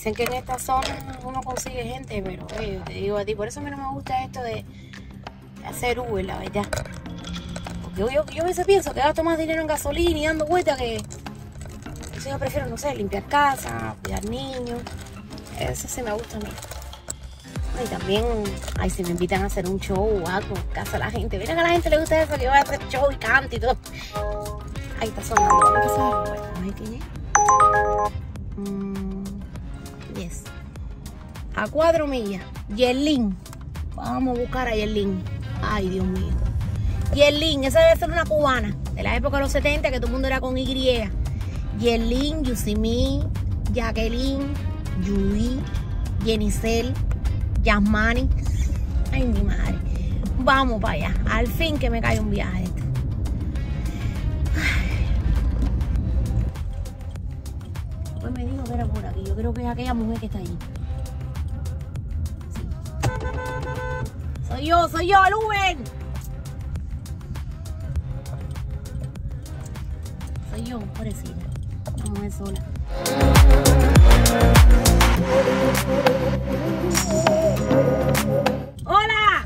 Dicen que en esta zona uno consigue gente, pero yo te digo a ti, por eso a mí no me gusta esto de hacer Uber, la verdad. Porque yo a veces pienso que gasto más dinero en gasolina y dando vueltas que... Entonces yo prefiero, no sé, limpiar casa, cuidar niños. Eso sí me gusta a mí. Y también, ay, si me invitan a hacer un show o algo en casa a la gente. Mira que a la gente le gusta eso, que yo voy a hacer show y canto y todo. Ahí está sonando. ¿Qué sabes? Bueno, vamos a ver qué es. Yes. A 4 millas. Yerlin. Vamos a buscar a Yerlin. Ay, Dios mío. Yerlin, esa debe ser una cubana. De la época de los 70, que todo el mundo era con Y. Yerlin, Yusimí, Jacqueline, Judy, Yenicel, Yasmani. Ay, mi madre. Vamos para allá. Al fin que me cae un viaje este. Pues me dijo que era por aquí. Yo creo que es aquella mujer que está allí. Sí. Soy yo, el Uber. Soy yo, pobrecita. La mujer sola. ¡Hola!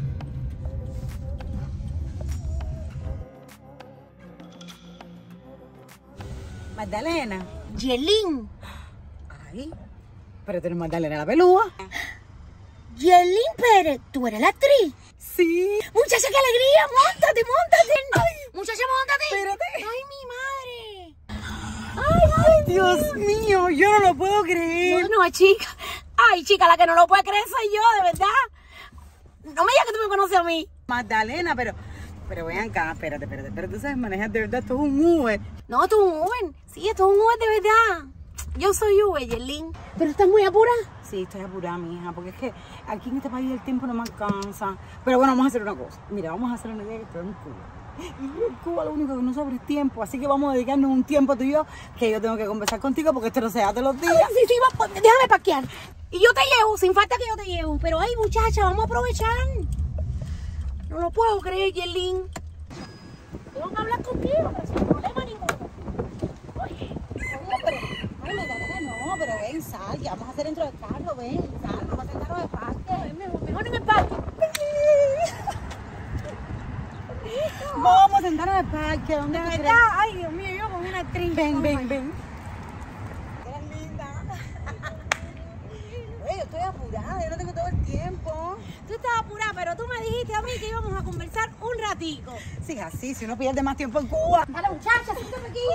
Magdalena. Yerlin. Ay, pero tú eres Magdalena la pelúa. Yerlin Pérez, ¿tú eres la actriz? Sí. Muchacha, qué alegría, móntate. Ay, muchacha, móntate. Espérate. Ay, mi madre. Ay, Dios mío, yo no lo puedo creer. No, chica. Ay, chica, la que no lo puede creer soy yo, de verdad. No me digas que tú me conoces a mí. Magdalena, pero ven acá, espérate, pero tú sabes manejar de verdad, esto es un Uber. No, esto es un Uber. Sí, esto es un Uber de verdad. Yo soy Uber, Yerlin. ¿Pero estás muy apurada? Sí, estoy apurada, mi hija, porque es que aquí en este país el tiempo no me alcanza. Pero bueno, vamos a hacer una cosa. Mira, vamos a hacer una idea que estoy en Cuba. Y en Cuba lo único que no sobra es tiempo, así que vamos a dedicarnos un tiempo tú y yo, que yo tengo que conversar contigo porque esto no se da todos los días. Sí, déjame parquear. Y yo te llevo, sin falta que yo te llevo. Pero ay, muchacha, vamos a aprovechar. No lo puedo creer, Yerlin. Tengo que hablar contigo, pero sin problema ninguno. Oye, No, pero ven, sal, ya vamos a hacer dentro del carro, ven, sal, vamos a sentarnos de parque. mejor en el parque. Vamos a sentarnos en el parque, ¿dónde De tú crees? verdad, ay, Dios mío, yo con una actriz. Ven. Eres linda. Oye, yo estoy apurada, yo no tengo todo el tiempo. Tú estás apurada, pero tú me dijiste a mí que íbamos a conversar un ratico. Sí, así, si uno pierde más tiempo en Cuba. Dale, muchacha, siéntate aquí.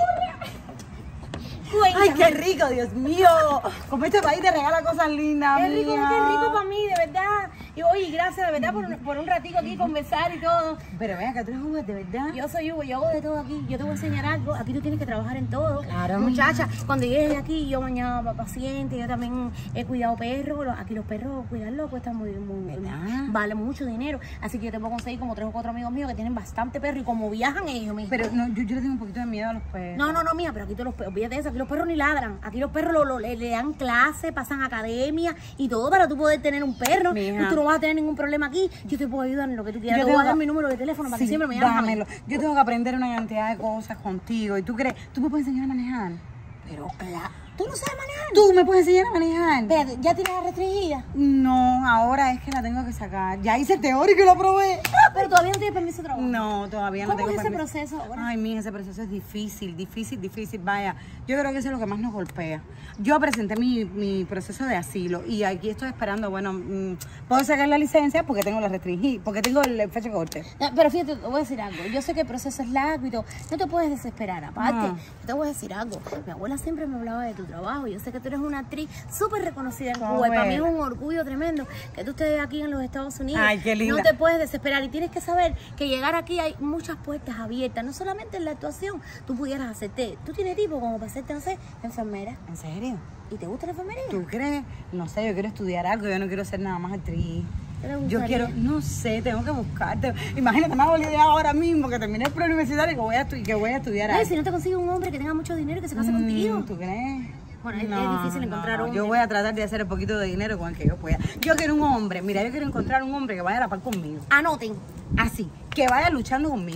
Ay, qué rico, Dios mío. Como este país te regala cosas lindas, Qué rico mía. para mí, de verdad. Y oye, gracias de verdad por un ratico aquí conversar y todo. Pero ven acá, tú eres Uber, de verdad. Yo soy Hugo, yo hago de todo aquí. Yo te voy a enseñar algo. Aquí tú tienes que trabajar en todo. Claro, muchacha. Cuando llegues de aquí, yo bañaba pacientes. Yo también he cuidado perros. Aquí los perros, cuidarlos cuesta muy vale mucho dinero. Así que yo te puedo conseguir como 3 o 4 amigos míos que tienen bastante perro. Y como viajan ellos, mija. Pero no, yo le tengo un poquito de miedo a los perros. No, mía, pero aquí todos los perros, olvídate de eso, aquí los perros ni ladran. Aquí los perros le dan clase, pasan academia y todo para tú poder tener un perro. Tú no vas a tener ningún problema aquí. Yo te puedo ayudar en lo que tú quieras. Yo te voy a dar mi número de teléfono para que siempre me llames. Dámelo. Yo tengo que aprender una cantidad de cosas contigo. ¿Y tú crees? ¿Tú me puedes enseñar a manejar? Pero claro. ¿Tú no sabes manejar? ¿Tú me puedes enseñar a manejar? Espérate, ¿ya tienes la restringida? No, ahora es que la tengo que sacar. Ya hice el teórico y lo probé. Pero todavía no tienes permiso de trabajo. No, todavía no tengo permiso. ¿Cómo es ese proceso ahora? Ay, mija, ese proceso es difícil. Vaya, yo creo que eso es lo que más nos golpea. Yo presenté mi proceso de asilo y aquí estoy esperando, bueno, puedo sacar la licencia porque tengo la restringida, porque tengo el fecha corte. Pero fíjate, te voy a decir algo. Yo sé que el proceso es largo y todo. No te puedes desesperar. Aparte, yo te voy a decir algo. Mi abuela siempre me hablaba de tu trabajo. Yo sé que tú eres una actriz súper reconocida en Cuba. Y para mí es un orgullo tremendo que tú estés aquí en los Estados Unidos. Ay, qué linda. No te puedes desesperar y tienes que saber que llegar aquí hay muchas puertas abiertas. No solamente en la actuación, tú pudieras hacerte. Tú tienes tipo como para hacerte, no sé, enfermera. ¿En serio? ¿Y te gusta la enfermería? ¿Tú crees? No sé, yo quiero estudiar algo. Yo no quiero ser nada más actriz. Yo quiero, no sé, tengo que buscarte. Imagínate, me hago la idea ahora mismo que terminé el preuniversitario y que voy a estudiar algo. Si no te consigues un hombre que tenga mucho dinero y que se case contigo. ¿Tú crees? Bueno, es difícil encontrar hombres. Yo voy a tratar de hacer el poquito de dinero con el que yo pueda. Yo quiero un hombre, mira, yo quiero encontrar un hombre que vaya a la par conmigo. Anoten. Así, que vaya luchando conmigo.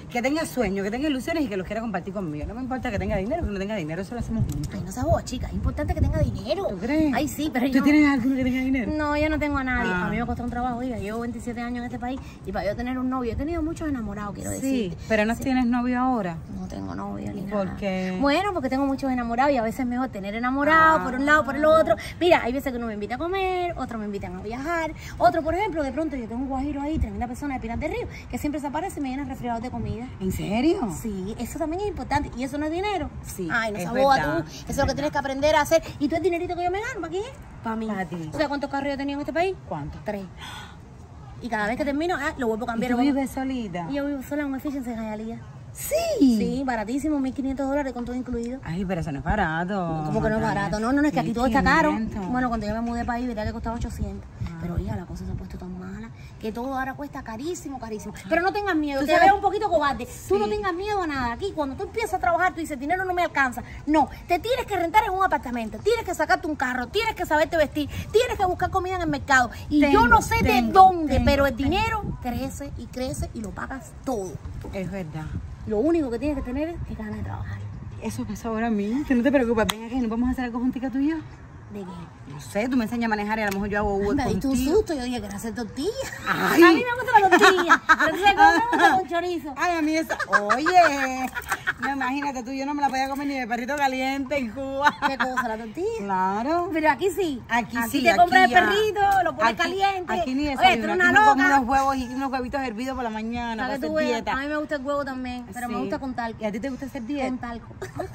que tenga sueños, que tenga ilusiones y que los quiera compartir conmigo. No me importa que tenga dinero o que no tenga dinero, eso lo hacemos juntos. Ay, no seas boba, chica, es importante que tenga dinero. ¿Tú crees? Ay, sí, pero ¿Tú yo... tienes alguno que tenga dinero? No, yo no tengo a nadie. Ah. A mí me costó un trabajo, oiga, llevo 27 años en este país y para yo tener un novio, he tenido muchos enamorados, quiero Sí, decirte. pero no tienes novio ahora. No tengo novio ni ¿Por nada. qué? Bueno, porque tengo muchos enamorados y a veces es mejor tener enamorados por un lado, por el otro. Mira, hay veces que uno me invita a comer, otros me invitan a viajar. Otro, por ejemplo, de pronto yo tengo un guajiro ahí, tremenda persona de Pinar del Río, que siempre se aparece y me llena resfriados de comida. ¿En serio? Sí, eso también es importante. ¿Y eso no es dinero? Sí, Ay, no es seas boba verdad, tú. Eso es lo que tienes que aprender a hacer. ¿Y tú el dinerito que yo me gano, para quién es? Para mí. Para ti. ¿Tú sabes cuántos carros yo he tenido en este país? ¿Cuánto? 3. Y cada vez que termino, lo vuelvo a ¿Y cambiar. tú lo vuelvo- vives solita? Y yo vivo sola en un Efficiency en Hialeah. Sí. Sí, baratísimo, $1,500 con todo incluido. Ay, pero eso no es barato. Como que no es Natalia. barato. No, es que aquí todo está caro. 1,500. Bueno, cuando yo me mudé de país, verdad que costaba 800. Pero hija, la cosa se ha puesto tan mala que todo ahora cuesta carísimo, carísimo. Pero no tengas miedo, ¿Tú te sabes? veo un poquito cobarde. Tú no Sí. tengas miedo a nada. Aquí, cuando tú empiezas a trabajar, tú dices, dinero no me alcanza. No, te tienes que rentar en un apartamento, tienes que sacarte un carro, tienes que saberte vestir, tienes que buscar comida en el mercado. Y yo no sé de dónde, pero el dinero crece y crece y lo pagas todo. Es verdad. Lo único que tienes que tener es ganas de trabajar. Eso pasa ahora a mí. Que no te preocupes. Ven aquí, ¿no vamos a hacer algo juntica tú y yo? ¿De qué? No sé, tú me enseñas a manejar y a lo mejor yo hago Uber Me diste un contigo. susto, yo dije que era hacer tortillas. Ay. A mí me gusta la tortilla, pero tú sabes cómo me gusta con chorizo. Ay, a mí esa... Oye, no, imagínate tú, yo no me la podía comer ni de perrito caliente en Cuba. ¿Qué cosa, la tortilla? Claro. Pero aquí sí. Aquí sí, te aquí compras el ya. perrito, lo pones Aquí- caliente. Aquí ni eso. Oye, tú eres una como loca. unos huevos y unos huevitos hervidos por la mañana para Para que hacer tú veas, dieta. a mí me gusta el huevo también, pero me Sí. gusta con talco. ¿Y a ti te gusta hacer dieta? Con talco.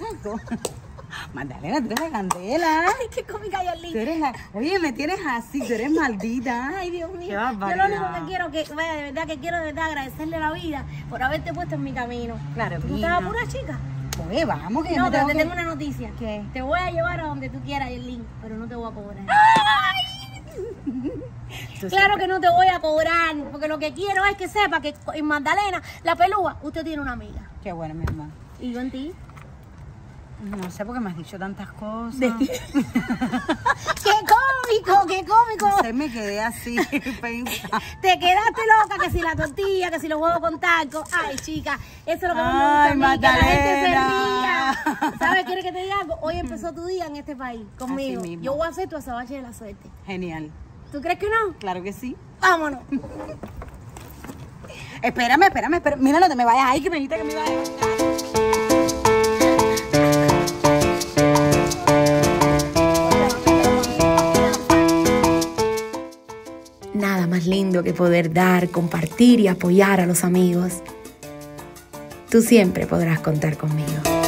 Magdalena, tú eres la candela. Ay, qué cómica, Yarlin. Tú eres la... Oye, me tienes así, tú eres maldita. Ay, Dios mío. Qué Yo lo barbaridad. único que quiero, vaya, de verdad, que quiero de verdad agradecerle a la vida por haberte puesto en mi camino. Claro, ¿Tú mija. estabas pura chica? Oye, vamos, que yo No, me pero tengo te que... tengo una noticia. ¿Qué? Te voy a llevar a donde tú quieras, Yarlin, pero no te voy a cobrar. Tú Claro que no te voy a cobrar, porque lo que quiero es que sepa que en Magdalena, la pelúa, usted tiene una amiga. Qué bueno, mi hermano. Y yo en ti. No sé por qué me has dicho tantas cosas. ¡Qué cómico, qué cómico! No sé, me quedé así pensando. Te quedaste loca, que si la tortilla, que si los huevos con talco. Ay, chica, eso es lo que más me gusta Ay, a mí, que la gente se Magdalena. ría. ¿Sabes? ¿Quieres que te diga algo? Hoy empezó tu día en este país, conmigo. Así mismo. Yo voy a hacer tu azabache de la suerte. Genial. ¿Tú crees que no? Claro que sí. Vámonos. Espérame. Mira, no te me vayas ahí, que me dijiste que me ibas a llevar. Nada más lindo que poder dar, compartir y apoyar a los amigos. Tú siempre podrás contar conmigo.